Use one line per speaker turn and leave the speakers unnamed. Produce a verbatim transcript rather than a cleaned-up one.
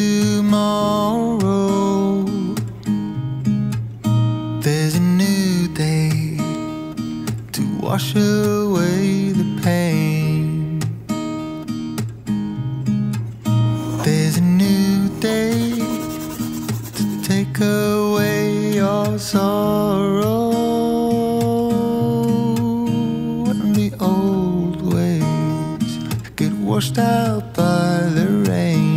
tomorrow. There's a new day to wash away the pain. There's a new day to take away your sorrow, and the old ways get washed out by the rain.